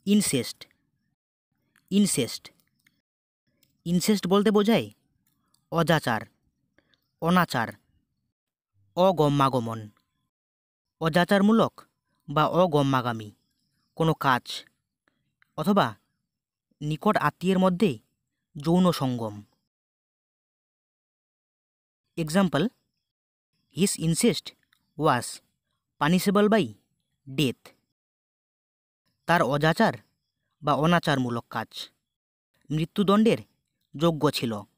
Incest. Incest incest বলতে বোঝায় অজাচার, অনাচার, অগম্যাগমন, অজাচারমূলক বা অগম্যাগামী কোনো কাজ অথবা নিকট আত্মীয়ের মধ্যে যৌন সঙ্গম। Example, his incest was punishable by death. তার অজাচার বা অনাচারমূলক কাজ মৃত্যুদণ্ডের যোগ্য ছিল।